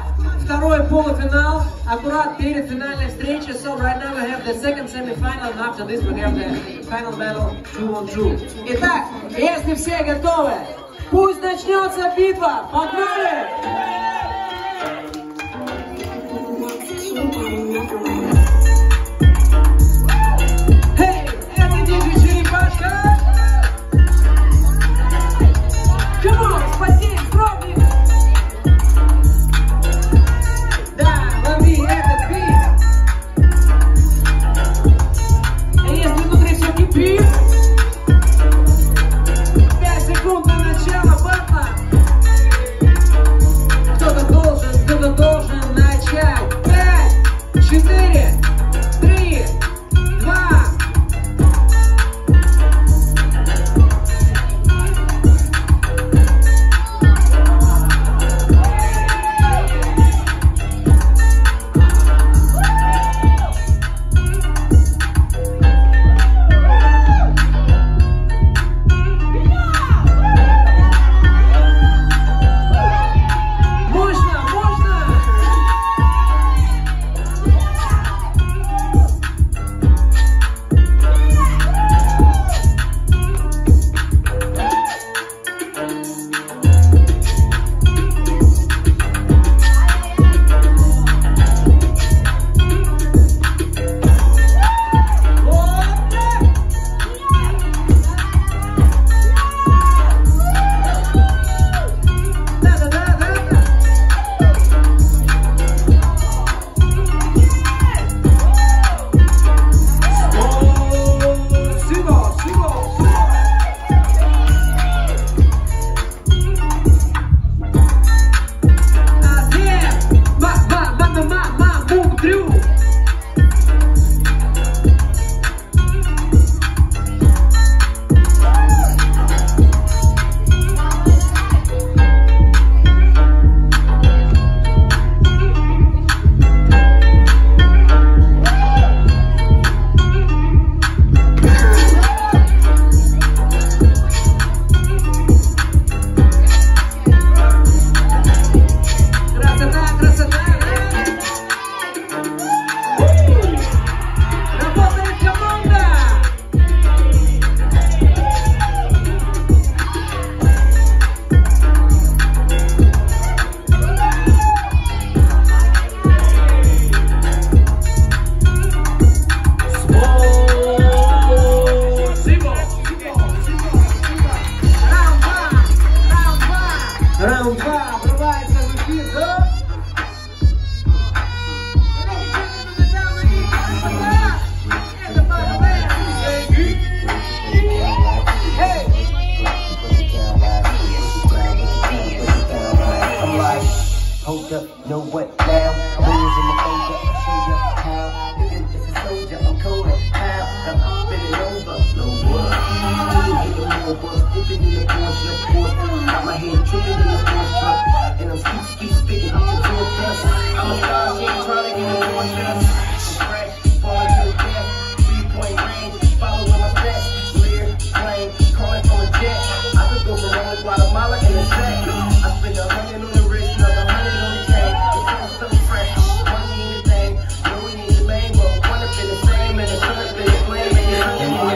второй полуфинал, аккурат перед финальной встречей. So right now we have the second semi-final, and after this we have the final battle 2-on-2. Итак, если все готовы, пусть начнется битва. Погнали! Hey, это диджей Черепашка! Come on, спаси, пробник! Да, лови этот бит! И если внутри все кипит, 5 секунд на начало батла. Кто-то должен начать. 5, 4, 3, 2. Раунд 2 врывается в эфир, да? Hold up, know what now? I'm always in the folder, I'll show you how. Even if it's a soldier, I'm cold as how. I'm up in it over, no what? I'm in the more bus, dipping in the Porsche, of course. Got my head tripping in the sports truck. And I'm spitting up to 2 plus. I'm a star, she ain't trying to get a more shots. I'm fresh, falling to the death. 3-point range, following my steps. Clear, plane, calling from a jet. I could go from Rome, Guatemala, in a sec. I spend 100 on the wrist, another 100 on the chain. It's so fresh, money in the thing. Know we need the main, but one has been the same, and the sun's been the flame. And my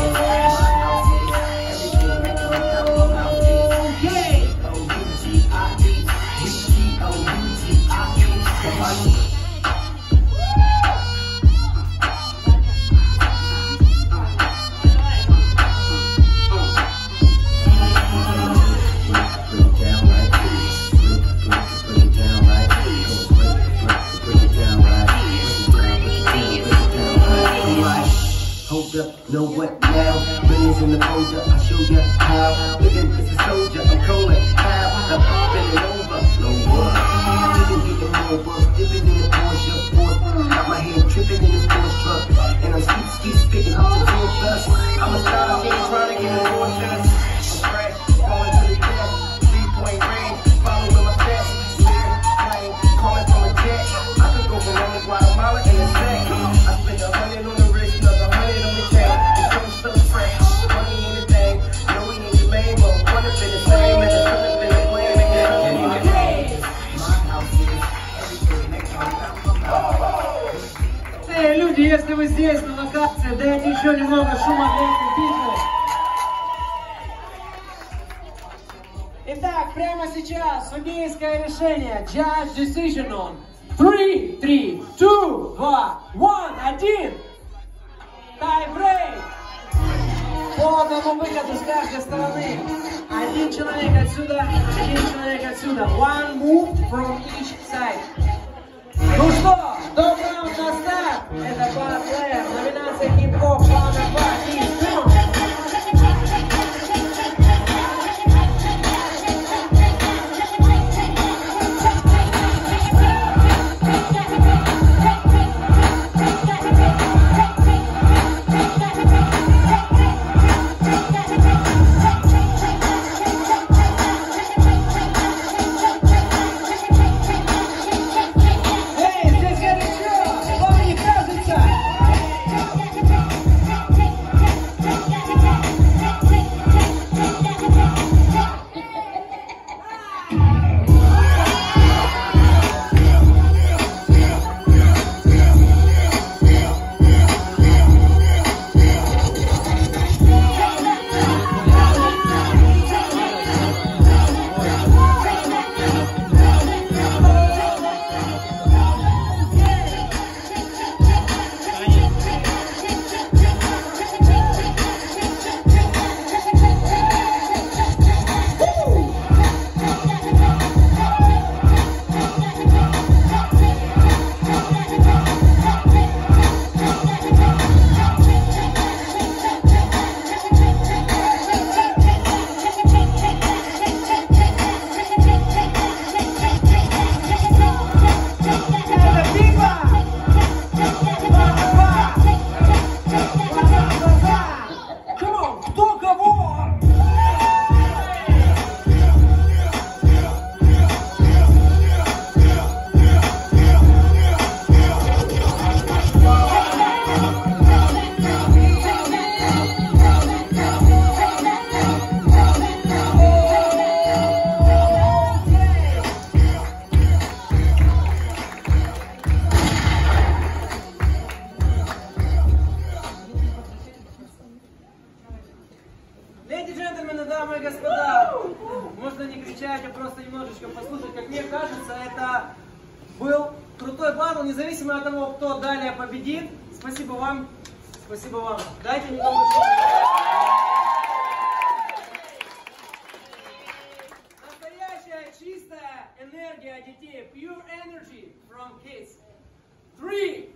know what now? Millions in the folder, I'll show you how. Living as a soldier, I'm calling how. I'm up and it over, no what? Getting more bus, dipping in the Porsche, of course. Got my head tripping in the sports truck. And I'm spitting up to 2 plus. I'm a star, she ain't trying to get a more shots. I'm fresh, falling to the death. 3-point range, following my steps. Clear, plane, calling from a jet. I could go from Rome, Guatemala, in a sec. I spend 100 on the wrist, another 100 on the chain. So fresh, money in the thing. Know we need the main, but one has been the same, and the sun has been the flame. And my house is Братцы, дайте еще немного шума для этих битлов. Итак, прямо сейчас судейское решение. Judge decision on 3, 3, 2, 1. Tie-break. По одному выходу с каждой стороны. Один человек отсюда, один человек отсюда. One move from each side. Ну что, добрый раунд на старт. Это Батлер, номинация хип-хоп, номер 2. И Симон. Дамы и господа, можно не кричать, а просто немножечко послушать. Как мне кажется, это был крутой батл, независимо от того, кто далее победит. Спасибо вам. Спасибо вам. Дайте мне немного шума. Настоящая чистая энергия детей. Pure energy from kids. 3,